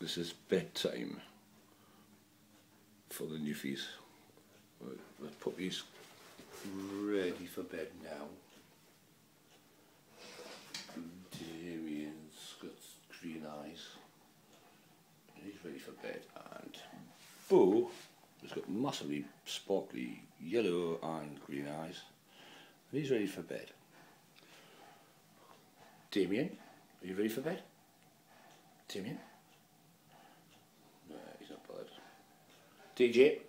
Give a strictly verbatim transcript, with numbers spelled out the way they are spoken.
This is bedtime for the newfies. The puppy's ready for bed now. Damian's got green eyes. He's ready for bed. And Beau has got massively sparkly yellow and green eyes. And he's ready for bed. Damian, are you ready for bed? Damian? No, he's not bothered. D J?